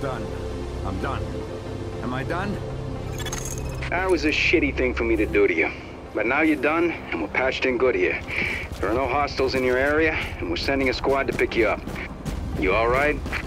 done. I'm done. Am I done? That was a shitty thing for me to do to you. But now you're done, and we're patched in good here. There are no hostiles in your area, and we're sending a squad to pick you up. You all right?